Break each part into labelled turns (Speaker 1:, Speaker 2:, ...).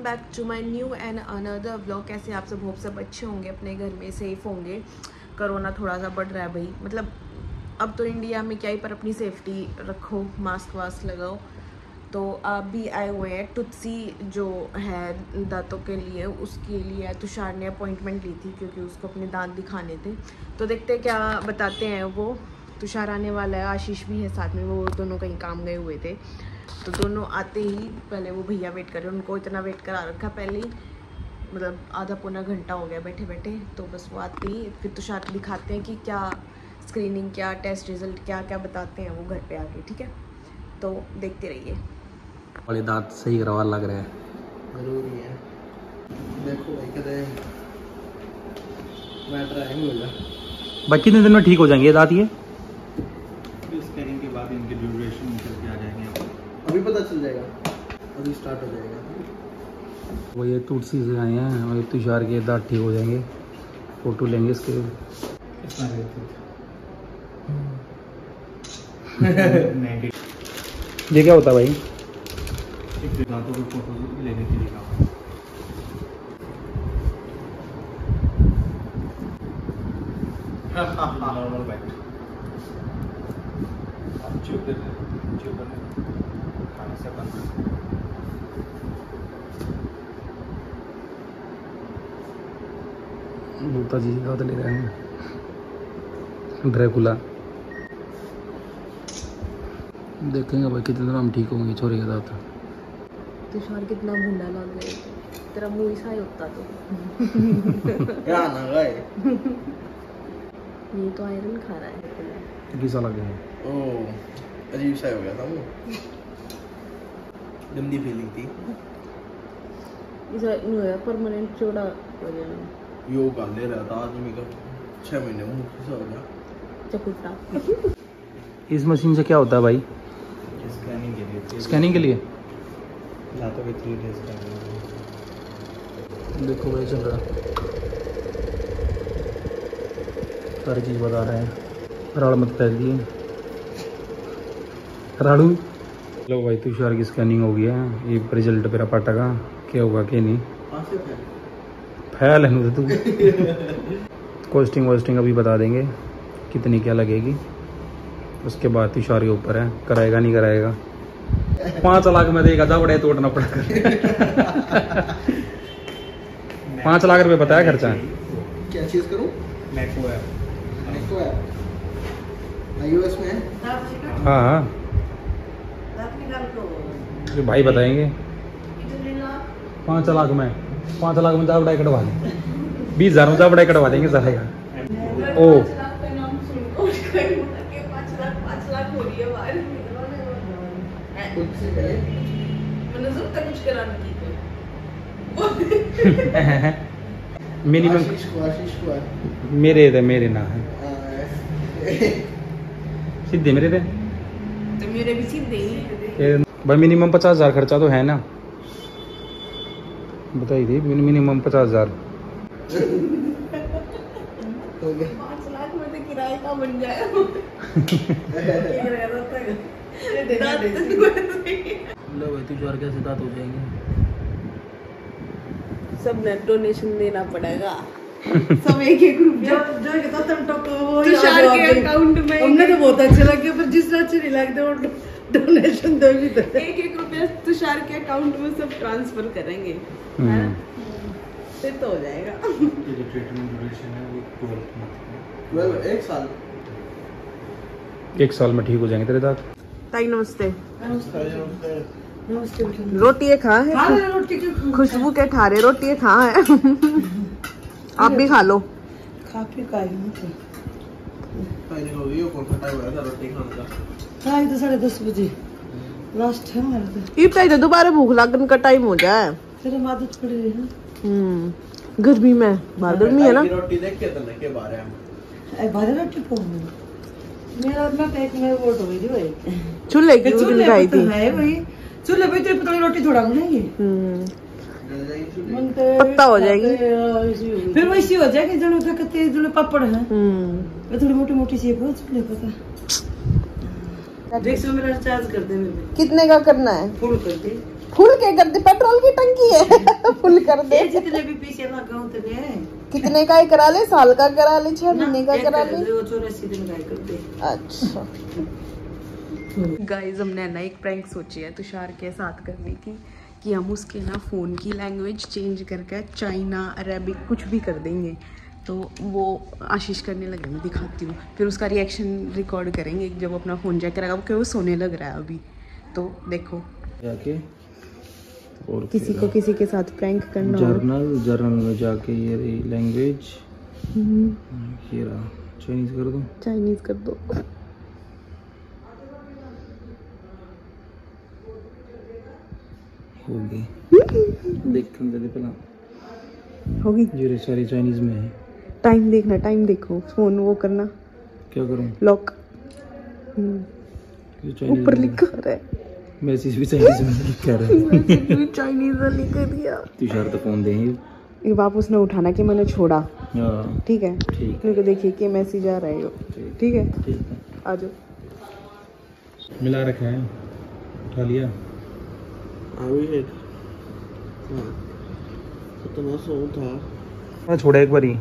Speaker 1: Back to my new and another vlog. कैसे आप सब, होप सब अच्छे होंगे, अपने घर में सेफ होंगे। कोरोना थोड़ा सा बढ़ रहा है भाई, मतलब अब तो इंडिया में क्या ही, पर अपनी सेफ्टी रखो, मास्क वास्क लगाओ। तो आप भी आए हुए हैं टुत्सी जो है दांतों के लिए, उसके लिए तुषार ने अपॉइंटमेंट ली थी क्योंकि उसको अपने दांत दिखाने थे। तो देखते हैं क्या बताते हैं वो। तुषार आने वाला है, आशीष भी है साथ में, वो दोनों कहीं काम गए हुए थे। तो दोनों आते ही पहले वो भैया वेट कर रहे हैं, उनको इतना वेट करा रखा पहले ही, मतलब आधा पौना घंटा हो गया बैठे बैठे। तो बस वो आते ही फिर तुषार को दिखाते हैं कि क्या स्क्रीनिंग, क्या टेस्ट रिजल्ट, क्या क्या बताते हैं वो घर पे आके, ठीक है। तो देखते रहिए।
Speaker 2: वाले दांत सही करवा लग रहे हैं,
Speaker 3: जरूरी है। देखो भाई कहते मैटर है
Speaker 2: भाई कितने दिन में ठीक हो जाएंगे ये दांत? ये
Speaker 3: स्कैनिंग के बाद इनके ड्यूरेशन निकल के आ जाएंगे, अभी पता चल जाएगा, अभी स्टार्ट हो जाएगा।
Speaker 2: वो ये तुलसी से आए हैं और तुषार के दांत ठीक हो जाएंगे। फोटो लेंगे इसके। ये क्या होता है भाई?
Speaker 3: दांतों की फोटो लेने के लिए कहा। नॉर्मल बाइट खाने से बंद।
Speaker 2: भूता जी दांत ले रहे हैं, ड्रैकुला। देखेंगे भाई कितने दिन हम ठीक होंगे छोरे के दांत।
Speaker 1: तुषार कितना भूंडा लग गया, तेरा मुंह ऐसा ही होता तो।
Speaker 3: क्या ना गए
Speaker 1: ये तो आयरन खा रहा है।
Speaker 2: कैसा लगे?
Speaker 3: ओह अजीब सा हो गया था वो, गंदी फीलिंग थी।
Speaker 1: इसे नहीं होया परमानेंट चौड़ा हो गया।
Speaker 3: योगा ले रहा था आदमी का 6 महीने मुंह कैसा हो गया
Speaker 1: चकुटा।
Speaker 2: इस मशीन से क्या होता है भाई?
Speaker 3: स्कैनिंग के लिए।
Speaker 2: स्कैनिंग के लिए
Speaker 3: दांतों के 3D स्कैनिंग।
Speaker 2: देखो भाई चल रहा, सारी चीज़ बता रहे हैं। राड़ मत फैल दिए राड़ू। लो भाई तुषार की स्कैनिंग हो गया है, ये रिजल्ट मेरा पाटा का क्या होगा क्या नहीं। फैल है तू। कॉस्टिंग वोस्टिंग अभी बता देंगे कितनी क्या लगेगी, उसके बाद तुषार के ऊपर है, कराएगा नहीं कराएगा। 5 लाख में देगा था, बड़े तोड़ना पड़ेगा। 5 लाख रुपए बताया खर्चा।
Speaker 3: क्या चीज करूं? मैको ऐप iOS में है।
Speaker 2: हाँ हाँ तो भाई बताएंगे। 5 लाख में 10 कटवा दें, 20,000 में 10 कटवा देंगे सारे का। ओ
Speaker 1: 5 लाख हो रही है बाहर। कुछ कराने की
Speaker 2: मिनिमम
Speaker 3: आशीष को
Speaker 2: मेरे ना है सीधे मेरे थे,
Speaker 1: तो मेरे भी सीधे ही।
Speaker 2: भाई मिनिमम 50,000 खर्चा तो है ना, बताइए थी मिनिमम 50,000।
Speaker 1: 5 लाख में तो किराए का बन जाए।
Speaker 2: लो भाई तुझे और कैसे दांत हो जाएंगे?
Speaker 1: सब ने डोनेशन देना पड़ेगा। सब एक रुपया तुषार के अकाउंट में।
Speaker 4: हमने तो बहुत अच्छे लगे, पर जिस अच्छे नहीं लगते वो डोनेशन दो भी।
Speaker 1: 1 रुपया तुषार के अकाउंट में सब ट्रांसफर करेंगे, है ना? फिर तो हो जाएगा।
Speaker 3: ये जो ट्रीटमेंट ड्यूरेशन है वो 12 मंथ है।
Speaker 2: 1 साल में ठीक हो जाएंगे तेरे दांत।
Speaker 1: ताई नमस्ते।
Speaker 4: नमस्ते।
Speaker 1: रोटी खा है,
Speaker 4: रोटी की
Speaker 1: खुशबू के ठारे रोटी खा है। आप भी खा लो।
Speaker 4: खा के
Speaker 3: पहले हो गई, कौन सा टाइम आया था रोटी खाने का?
Speaker 4: खाई तो 10:30 बजे लास्ट है हमारा। तो
Speaker 1: ये तो दोबारा भूख लगन का टाइम हो जाए।
Speaker 4: फिर हम आदत पड़ गई है
Speaker 1: गर्मी में, बाहर गर्मी है ना।
Speaker 3: रोटी देख के तो लेके बाहर है हम।
Speaker 4: ए बाहर रोटी पो मेरा अपना पैक में वोट हो गई थी भाई।
Speaker 1: चूल्हे की रोटी खाई थी।
Speaker 4: है भाई चूल्हे पे तेरे पता रोटी थोड़ा बनाएंगे,
Speaker 1: पत्ता हो जाएगी।
Speaker 4: फिर वैसी हो जाएगी जनो तो कहते जनो पापड़ है, थोड़ी मोटी मोटी सी है चूल्हे पता। 100 मेरा रिचार्ज कर दे।
Speaker 1: कितने का करना है?
Speaker 4: फुल कर दे।
Speaker 1: फुल क्या कर दे, पेट्रोल की टंकी है फुल कर दे।
Speaker 4: जितने भी पीछे लगाओ तेरे
Speaker 1: कितने का ही करा ले, साल का करा ले, 6 महीने का करा ले।
Speaker 4: 84 दिन का कर दे।
Speaker 1: अच्छा गाइस, हमने ना एक प्रैंक सोची है तुषार के साथ करने की, कि हम उसके ना फ़ोन की लैंग्वेज चेंज करके चाइना, अरेबिक कुछ भी कर देंगे। तो वो आशीष करने लगे, मैं दिखाती हूँ, फिर उसका रिएक्शन रिकॉर्ड करेंगे जब अपना फ़ोन चेक करेगा, क्योंकि वो सोने लग रहा है अभी। तो देखो
Speaker 2: जाके और
Speaker 1: किसी को किसी के साथ प्रैंक करना,
Speaker 2: जर्नल में जाके ये लैंग्वेज ये रहा, चाइनीज कर दो,
Speaker 1: चाइनीज कर दो।
Speaker 2: होगी देख पहला
Speaker 1: होगी,
Speaker 2: ये सारी चाइनीज में है।
Speaker 1: टाइम देखना, टाइम देखो, फोन वो करना,
Speaker 2: क्या करूं,
Speaker 1: लॉक ऊपर लिखा रहा है,
Speaker 2: मैसेज भी चाइनीज में लिखा रहा है,
Speaker 1: चाइनीज में लिख दिया।
Speaker 2: तुषार तो फोन देंगे,
Speaker 1: ये वापस ना उठाना कि मैंने छोड़ा, ठीक है,
Speaker 2: ठीक
Speaker 1: मेरे को देखिए कि मैसेज आ रहा है, ठीक है, आ जाओ।
Speaker 2: मिला रखा है, उठा लिया, मैं छोड़ा एक बारी,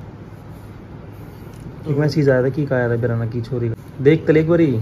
Speaker 2: एक मैसेज आया था कि आया था बिराना की छोरी का, देख तो एक बारी,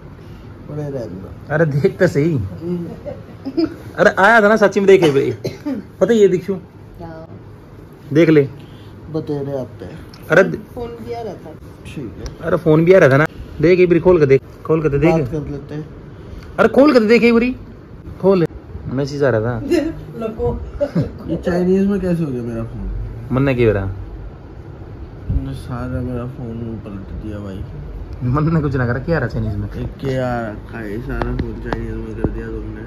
Speaker 2: अरे देख तो सही, अरे आया था ना सच्ची में, देख भाई, पता ये दिखू, देख ले,
Speaker 3: बता रहे आप पे,
Speaker 2: अरे
Speaker 1: फोन भी आ रहा था,
Speaker 3: ठीक है,
Speaker 2: अरे फोन भी आ रहा था ना, देख एक बारी खोल के देख, खोल के देख,
Speaker 3: बात कर लेते हैं,
Speaker 2: अरे खोल के देख एक बारी, खोल, मैसेज आ रहा था।
Speaker 3: ये चाइनीज में कैसे हो गया मेरा फोन,
Speaker 2: मन ने क्या
Speaker 3: तुमने सारा मेरा फोन पलट दिया भाई,
Speaker 2: मन ने कुछ ना करा, क्या रहा चाइनीज में,
Speaker 3: एक क्या रखा है, सारा फोन चाइनीज में कर दिया तुमने।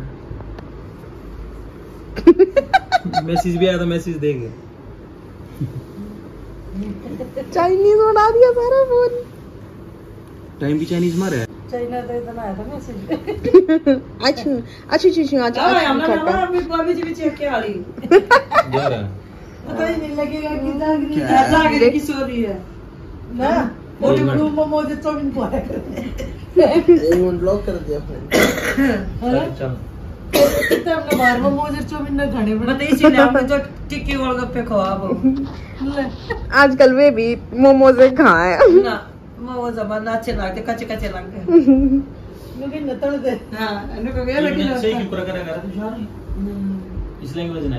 Speaker 2: मैसेज भी आया था, मैसेज देख,
Speaker 1: चाइनीज बना दिया सारा फोन,
Speaker 2: टाइम भी चाइनीज मारा है,
Speaker 4: चाइना तो इतना आया था मैसेज।
Speaker 1: अच्छा अच्छा अच्छा अच्छा,
Speaker 4: अभी कॉलेज भी चेक किया वाली
Speaker 2: जा रहा है,
Speaker 4: पता ही नहीं लगेगा कि जागरी की सॉरी है ना, बोली बड़ू मोमोज चाउमीन को है,
Speaker 3: एक मिनट लॉक कर दिया फोन,
Speaker 2: चल
Speaker 4: तो हमने बाहर मोमोज चाउमीन ना खाने पड़ा, तो इसीलिए हमने जो टिक्की गोलगप्पे खवा
Speaker 1: आजकल वे भी मोमोज कहाँ है
Speaker 4: ना, मोमोज अब अच्छे लगते, कच्चे कच्चे लगते लेकिन न तल दे, हां इनको गया लेकिन
Speaker 2: सही क्यों करेगा तुषार, इस लैंग्वेज में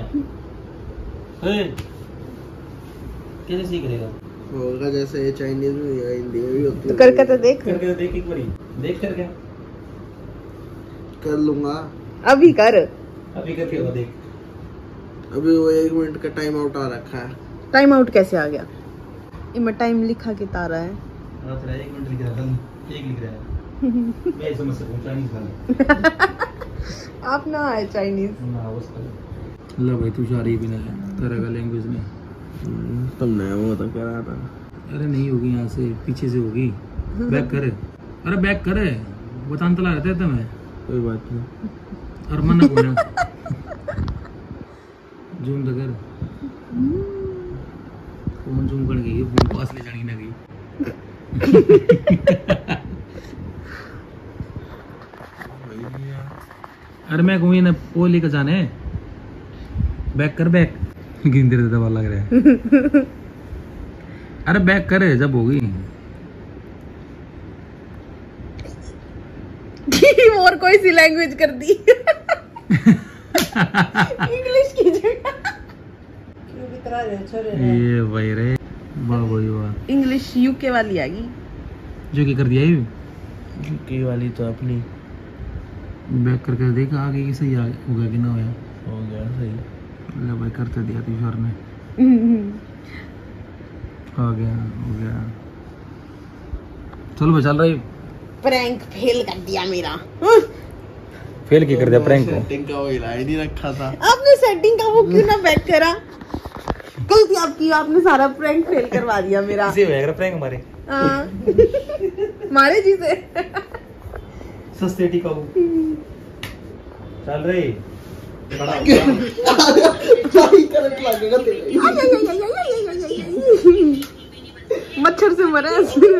Speaker 2: कैसे सीख करेगा,
Speaker 3: होगा जैसे ये चाइनीज में या हिंदी में भी होती है,
Speaker 1: तो करके तो देख,
Speaker 2: करके तो देख एक बारी, देख करके
Speaker 3: कर लूंगा,
Speaker 1: अभी कर,
Speaker 2: अभी करके वो देख,
Speaker 3: अभी वो 1 मिनट का टाइम आउट आ रखा है,
Speaker 1: टाइम आउट कैसे आ गया, इनमें टाइम लिखा के तारा है,
Speaker 2: हां तेरा 1 मिनट लिख रहा है, एक लिख रहा है, मैं समझ सकूं चाइनीज वाला,
Speaker 1: आप ना आए चाइनीज
Speaker 2: ना उसका लो भाई, तुषार ही भी ना तरह का लैंग्वेज में,
Speaker 3: तुमने वो तो करा था,
Speaker 2: अरे नहीं होगी, यहाँ से पीछे से होगी, बैक करे, अरे बैक करे, बतान तला रहता है तुम्हें,
Speaker 3: कोई बात नहीं,
Speaker 2: और मन ना बोलना, जूम तो कर, फोन जूम कर गई, फोन पास ले जानी ना गई, अरे मैं कहूँ ना वो लेकर जाने, बैक कर, बैक गिंदे दबा लग रहा है, अरे बैक करे जब होगी
Speaker 1: और कोई सी लैंग्वेज कर दी इंग्लिश की जगह,
Speaker 2: ये भाई रे, वाह भाई वाह,
Speaker 1: इंग्लिश यूके वाली आ गई,
Speaker 2: जो क्या कर दिया ये
Speaker 3: की वाली तो अपनी,
Speaker 2: बैक करके देखा आगे की सही हो गया कि ना होया,
Speaker 3: हो गया सही,
Speaker 2: ले भाई करते दिया तुषार ने, हो गया, चलो भाई चल रही,
Speaker 1: प्रैंक फेल कर दिया मेरा,
Speaker 2: फेल क्या कर दिया प्रैंक को,
Speaker 3: सेटिंग का वो हिला ही नहीं रखा था,
Speaker 1: आपने सेटिंग का वो क्यों ना बैक करा, गलती आपकी, आपने सारा प्रैंक फेल करवा दिया मेरा,
Speaker 2: इसे होया प्रैंक हमारे,
Speaker 1: मारे जी से
Speaker 2: सस्ते टिकाऊ चल रही,
Speaker 1: मच्छर से मरे,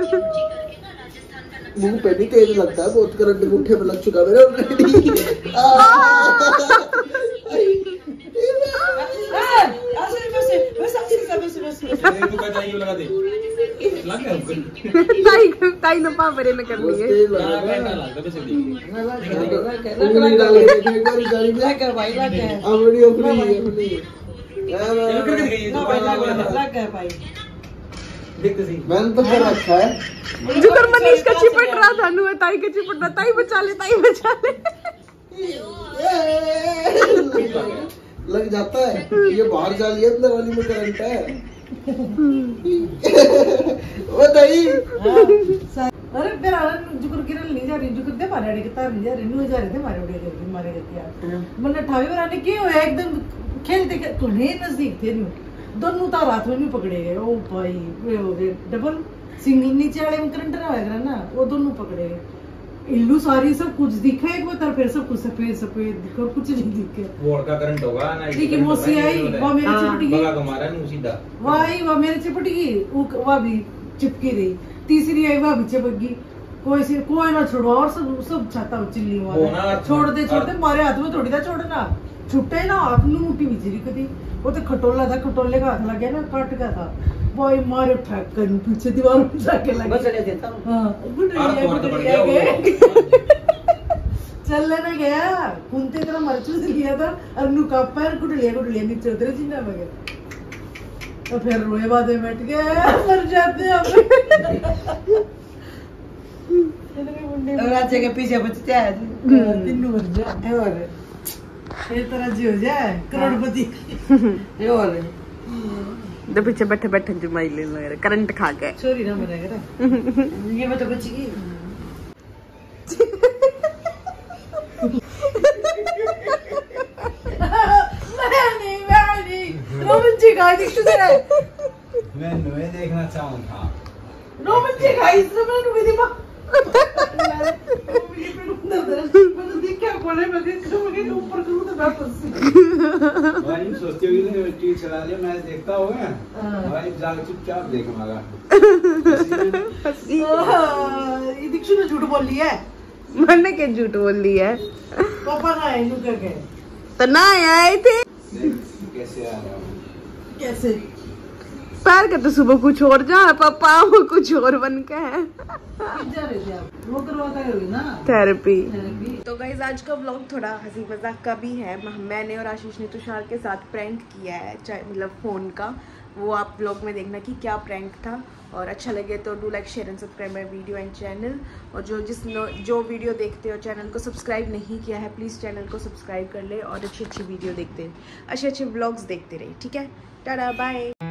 Speaker 3: मुंह पे भी तेज लगता है, बहुत करंट मुट्ठे पे लग चुका मेरे ऑलरेडी।
Speaker 1: ताई न पापरे न कर लिए
Speaker 3: मैंने तो कर रखा है।
Speaker 1: जुकर मनीष का चिपट रहा था नु ताई के चिपट रहा ताई बचा ले
Speaker 3: लग जाता है ये बाहर जा लिया अंदर वाली में करंट है। वो दही
Speaker 4: अरे मेरा जुकर किरण नहीं जा रही जुकर दे मारे अड़े कितना नहीं जा रही नु जा रहे थे मारे उड़े मारे गए यार मतलब ठावी बनाने के हो एकदम खेलते तो नहीं नजदीक थे नु दोनों तार हाथ में नहीं पकड़े गए। ओ भाई वे हो गए डबल सिंगल नीचे वाले में करंट रहा है ना वो दोनों पकड़े गए। इल्लू सारी सब कुछ दिखा एक बार फिर सब कुछ सफेद सफेद दिखा कुछ नहीं दिखे।
Speaker 2: वोट का करंट होगा ना
Speaker 4: ठीक है मौसी आई वो मेरे चिपट गई
Speaker 2: बगा को मारा नहीं सीधा
Speaker 4: वो मेरे चिपट गई वो भी चिपकी रही। तीसरी आई वो भी चिपक गई कोई ना छोड़ो और सब छाता चिल्ली वाला छोड़ दे मारे हाथ में थोड़ी था छोड़ना छुट्टे ना हाथ में मुट्ठी बिजली कदी वो तो खटोला था खटोले का हाथ लग गया ना कट गया था बॉय मारे फेंक कर पीछे दीवार में जाके लग गया। हां चलने ना गया कुंते तरह मरचू से लिया था अनु का पैर कुटलिया नीचे उतरे जिंदा में गया तो फिर रोए बाद में बैठ गए मर जाते अब राज्य के पीछे बचते हैं तीनों मर जाए और ये तरह जी हो जाए करोड़पति और
Speaker 1: तो पीछे बैठे बैठे जुमाई ले लग रहा करंट खा गए
Speaker 4: चोरी ना मरेगा ना ये बता बची की नहीं रोमन जी गाइस तुझे
Speaker 3: मैं नुए देखना चाहूंगा
Speaker 4: रोमन जी गाइस मैं नुए दी मां
Speaker 3: भाई सोचते हुए टीवी चला लिया मैच देखता होगा भाई जाके चुपचाप देखूंगा।
Speaker 4: ये दीक्षु ने झूठ बोल लिया है
Speaker 1: मैंने क्या झूठ बोल लिया है
Speaker 4: पापा ना आए नु करके
Speaker 1: तो ना आए थे
Speaker 3: कैसे आ रहा हूँ
Speaker 4: कैसे
Speaker 1: पैर का तो सुबह कुछ और जा पापा वो कुछ और बन के है
Speaker 4: जा रहे थे आप वो करवाता है ना
Speaker 1: थेरेपी। तो गाइज आज का व्लॉग थोड़ा हंसी मजाक का भी है। मैंने और आशीष ने तुषार के साथ प्रैंक किया है मतलब फोन का वो आप व्लॉग में देखना कि क्या प्रैंक था और अच्छा लगे तो do like share and subscribe my video and channel और जो वीडियो देखते हो चैनल को सब्सक्राइब नहीं किया है प्लीज़ चैनल को सब्सक्राइब कर ले और अच्छी वीडियो देखते अच्छे व्लॉग्स देखते रहे ठीक है टाटा बाय।